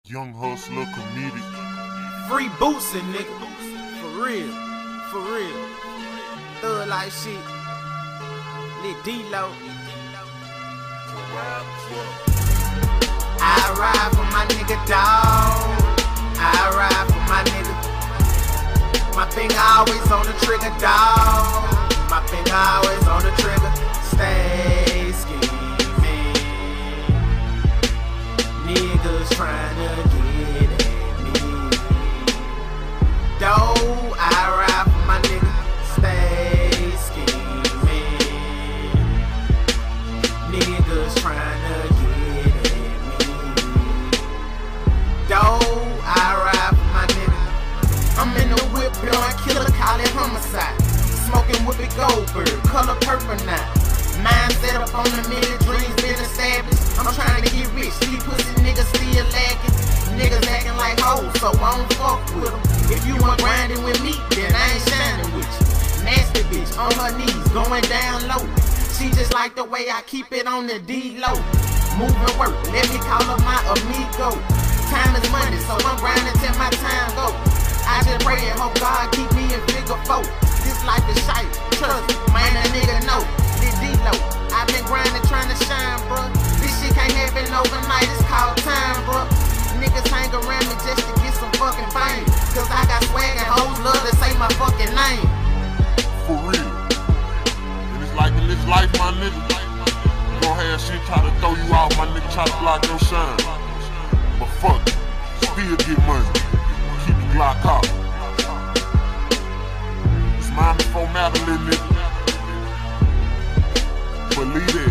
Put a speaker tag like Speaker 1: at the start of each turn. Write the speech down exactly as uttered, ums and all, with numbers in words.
Speaker 1: Young hustler, comedic.
Speaker 2: Free boosting, nigga. For real. For real. Thug like shit. Lit D-Lo. I ride for my nigga dawg. I ride for my nigga. My finger always on the trigger, dawg. My finger always on the trigger. Stay scheming. Niggas tryna get at me. Though I ride for my nigga. Stay scheming. Niggas tryna get at me. Though I ride for my nigga. I'm in the whip, blowing killer, call it homicide. Smoking Whoopi Goldberg, color purple now. Mind set up on the million, dreams been established. I'm trying to get rich, these pussy niggas still lacking. Niggas acting like hoes, so I don't fuck with them. If you want grinding with me, then I ain't shining with you. Nasty bitch, on her knees, going down low. She just like the way I keep it on the D-Low. Moving work, let me call her my amigo. Time is money, so I'm grinding till my time go. I just pray and hope God keep me in figure four. This life is shite, trust me, man, a nigga know. This D-Lo, I been grinding trying to shine, bruh. This shit can't happen overnight, it's called time, bruh. Niggas hang around me just to get some fucking fame. Cause I got swag and hoes love to say my fucking name.
Speaker 1: For real. And it's like in this life, my nigga, you gon' have shit try to throw you out, my nigga, try to block your shine. But fuck it, still get money. Keep the Glock out. It's mine before Madeline, nigga. Believe it.